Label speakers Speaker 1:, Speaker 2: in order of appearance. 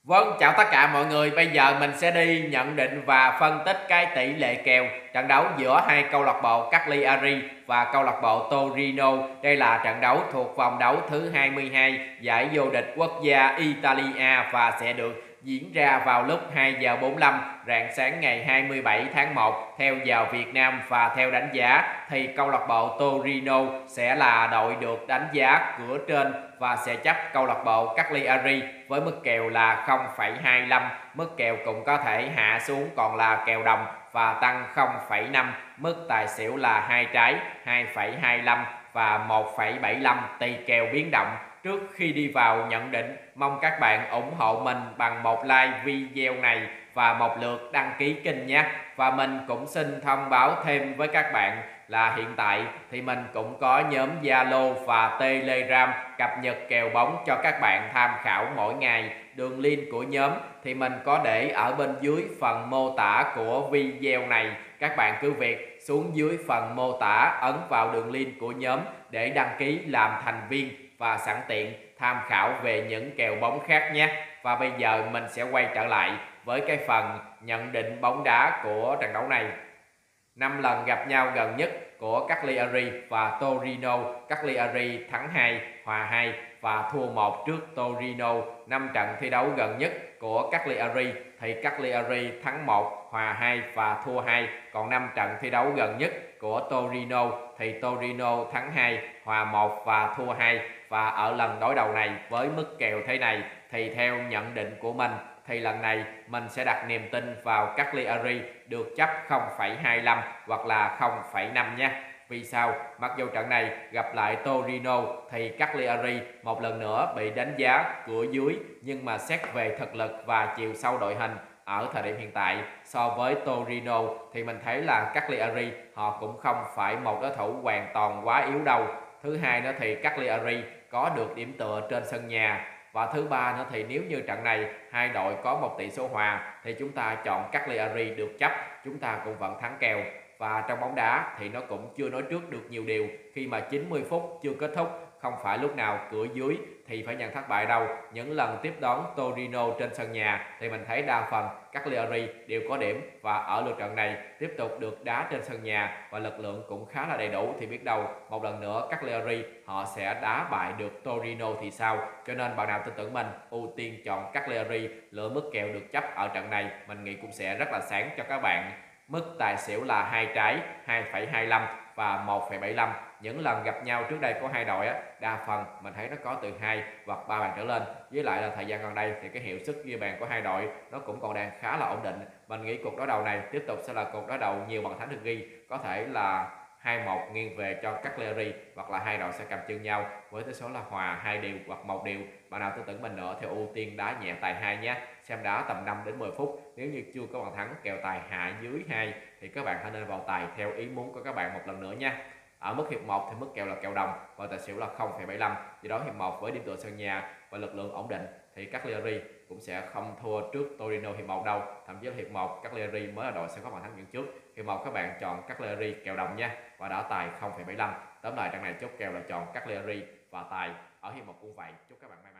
Speaker 1: Vâng, chào tất cả mọi người. Bây giờ mình sẽ đi nhận định và phân tích cái tỷ lệ kèo trận đấu giữa hai câu lạc bộ Cagliari và câu lạc bộ Torino. Đây là trận đấu thuộc vòng đấu thứ 22 giải vô địch quốc gia Italia và sẽ được diễn ra vào lúc 2 giờ 45 rạng sáng ngày 27 tháng 1 theo giờ Việt Nam, và theo đánh giá thì câu lạc bộ Torino sẽ là đội được đánh giá cửa trên và sẽ chấp câu lạc bộ Cagliari với mức kèo là 0,25. Mức kèo cũng có thể hạ xuống còn là kèo đồng và tăng 0,5. Mức tài xỉu là 2 trái 2,25 và 1,75 tùy kèo biến động. Trước khi đi vào nhận định, mong các bạn ủng hộ mình bằng một like video này và một lượt đăng ký kênh nhé. Và mình cũng xin thông báo thêm với các bạn là hiện tại thì mình cũng có nhóm Zalo và Telegram cập nhật kèo bóng cho các bạn tham khảo mỗi ngày. Đường link của nhóm thì mình có để ở bên dưới phần mô tả của video này. Các bạn cứ việc xuống dưới phần mô tả ấn vào đường link của nhóm để đăng ký làm thành viên và sẵn tiện tham khảo về những kèo bóng khác nhé. Và bây giờ mình sẽ quay trở lại với cái phần nhận định bóng đá của trận đấu này. 5 lần gặp nhau gần nhất của Cagliari và Torino, Cagliari thắng 2, hòa 2 và thua 1 trước Torino. 5 trận thi đấu gần nhất của Cagliari thì Cagliari thắng 1, hòa 2 và thua 2. Còn 5 trận thi đấu gần nhất của Torino thì Torino thắng 2, hòa 1 và thua 2. Và ở lần đối đầu này với mức kèo thế này thì theo nhận định của mình thì lần này mình sẽ đặt niềm tin vào Cagliari được chấp 0,25 hoặc là 0,5 nha. Vì sao? Mặc dù trận này gặp lại Torino thì Cagliari một lần nữa bị đánh giá cửa dưới, nhưng mà xét về thực lực và chiều sâu đội hình ở thời điểm hiện tại so với Torino thì mình thấy là Cagliari họ cũng không phải một đối thủ hoàn toàn quá yếu đâu. Thứ hai nữa thì Cagliari có được điểm tựa trên sân nhà. Và thứ ba nữa thì nếu như trận này hai đội có một tỷ số hòa thì chúng ta chọn Cagliari được chấp, chúng ta cũng vẫn thắng kèo. Và trong bóng đá thì nó cũng chưa nói trước được nhiều điều, khi mà 90 phút chưa kết thúc, không phải lúc nào cửa dưới thì phải nhận thất bại đâu. Những lần tiếp đón Torino trên sân nhà thì mình thấy đa phần Cagliari đều có điểm, và ở lượt trận này tiếp tục được đá trên sân nhà và lực lượng cũng khá là đầy đủ thì biết đâu một lần nữa Cagliari họ sẽ đá bại được Torino thì sao. Cho nên bạn nào tin tưởng mình ưu tiên chọn Cagliari, lựa mức kèo được chấp ở trận này mình nghĩ cũng sẽ rất là sáng cho các bạn. Mức tài xỉu là 2 trái 2,25 và 1,75. Những lần gặp nhau trước đây của hai đội đa phần mình thấy nó có từ 2 hoặc 3 bàn trở lên. Với lại là thời gian gần đây thì cái hiệu suất ghi bàn của hai đội nó cũng còn đang khá là ổn định. Mình nghĩ cuộc đối đầu này tiếp tục sẽ là cuộc đối đầu nhiều bàn thắng được ghi, có thể là 2-1 nghiêng về cho Cagliari, hoặc là hai đội sẽ cầm chân nhau với tỷ số là hòa 2 đều hoặc 1 đều. Bạn nào tin tưởng mình nữa thì ưu tiên đá nhẹ tài 2 nhé. Xem đá tầm 5 đến 10 phút, nếu như chưa có bàn thắng kèo tài hạ dưới 2 thì các bạn hãy nên vào tài theo ý muốn của các bạn một lần nữa nha. Ở mức hiệp 1 thì mức kèo là kèo đồng và tài xỉu là 0,75. Do đó hiệp 1 với điểm tựa sân nhà và lực lượng ổn định thì Cagliari cũng sẽ không thua trước Torino hiệp 1 đâu. Thậm chí là hiệp 1 Cagliari mới là đội sẽ có bàn thắng dẫn trước. Hiệp 1 các bạn chọn Cagliari kèo đồng nha và đá tài 0,75. Tóm lại trận này chốt kèo là chọn Cagliari và tài ở hiệp 1 cũng vậy. Chúc các bạn may mắn.